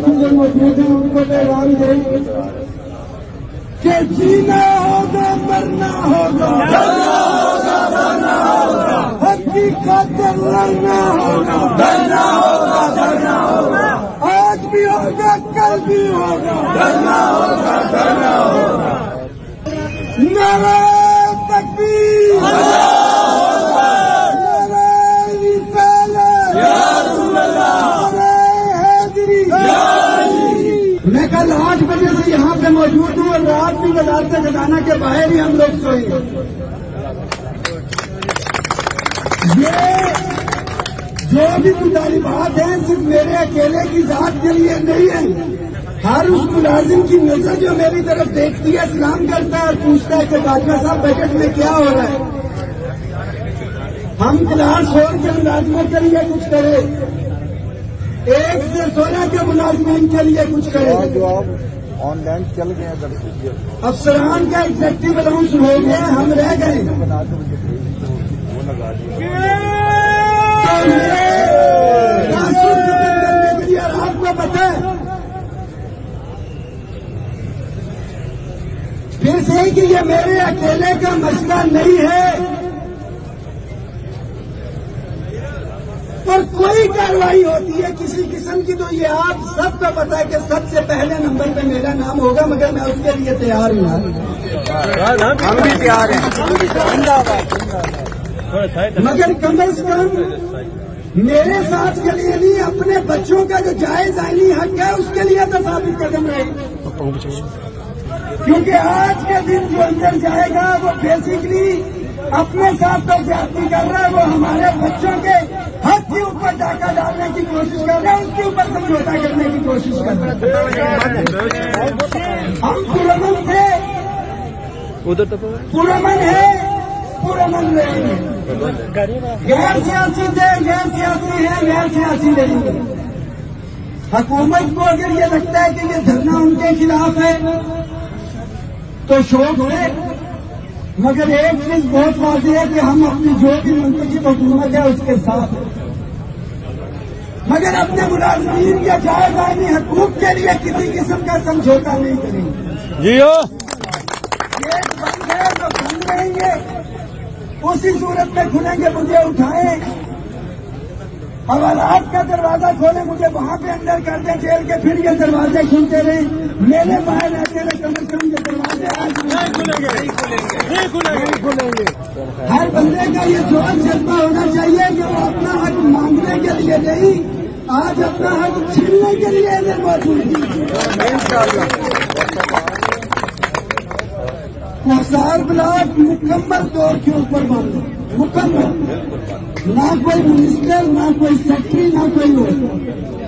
جو موجود ہیں ان کو پیغام دیں کہ جینا ہوگا مرنا ہوگا، حق کی خاطر لڑنا ہوگا، آج بھی ہوگا کل بھی ہوگا، نعرہ تکبیر، نعرہ رسالت، نعرہ حیدری۔ میں کل 8 بجے سے یہاں پہ موجود ہوں اور رات بھی وزارت خزانہ کے باہر ہی ہم لوگ سوئے ہیں۔ یہ جو بھی مطالبات ہیں صرف میرے اکیلے کی ذات کے لیے نہیں ہیں، ہر اس ملازم کی نظر جو میری طرف دیکھتی ہے، سلام کرتا ہے اور پوچھتا ہے کہ باجوہ صاحب بجٹ میں کیا ہو رہا ہے۔ ہم کلاس 4 کے ملازموں کے لیے کچھ کریں، 1 سے 16 کے ملازمین کے لیے کچھ کریں۔ جو آپ آن لائن چل گئے ہیں افسران کا ایگزیکٹو الاؤنس ہو گیا، ہم رہ گئے۔ کرنے کے لیے آپ کو پتہ ہے پھر سے کہ یہ میرے اکیلے کا مسئلہ نہیں ہے، اور کوئی کارروائی ہوتی ہے کسی قسم کی تو یہ آپ سب کو پتا ہے کہ سب سے پہلے نمبر پہ میرا نام ہوگا، مگر میں اس کے لیے تیار ہوں۔ ہم بھی تیار ہیں، مگر کم از کم میرے ساتھ کے لیے نہیں، اپنے بچوں کا جو جائز آئینی حق ہے اس کے لیے تو ثابت قدم رہے، کیونکہ آج کے دن جو اندر جائے گا وہ بیسکلی اپنے ساتھ تو زیادتی کر رہا ہے، وہ ہمارے بچوں کے حق کے اوپر ڈاکہ ڈالنے کی کوشش کر رہا ہے، اس کے اوپر سمجھوتا کرنے کی کوشش کر رہا ہے۔ ہم پرامن تھے، پرامن ہے، پرامن رہیں گے، غیر سیاسی تھے، غیر سیاسی ہے، غیر سیاسی رہیں گے۔ حکومت کو اگر یہ لگتا ہے کہ یہ دھرنا ان کے خلاف ہے تو شوق ہے، مگر ایک چیز بہت واضح ہے کہ ہم اپنی جو بھی منتخب حکومت ہے اس کے ساتھ ہیں، مگر اپنے ملازمین کے جائز آئینی حقوق کے لیے کسی قسم کا سمجھوتا نہیں کریں گے۔ گیٹ بند ہے تو بند رہیں گے، اسی صورت میں کھلیں گے، مجھے اٹھائیں، حوالات کا دروازہ کھولیں، مجھے وہاں پہ اندر کر دیں جیل کے، پھر یہ دروازے کھلتے رہیں، میرے باہر رہتے رہے، کم از کم یہ دروازے آج نہیں کھلیں گے۔ ہر بندے کا یہ جوش جذبہ ہونا چاہیے کہ وہ اپنا حق مانگنے کے لیے نہیں، آج اپنا حق چھیننے کے لیے ادھر موجود ہے۔ کوسار بلاک مکمل طور کے اوپر بند ہے، مکمل، نہ کوئی منسٹر، نہ کوئی سیکٹری، نہ کوئی لوگ۔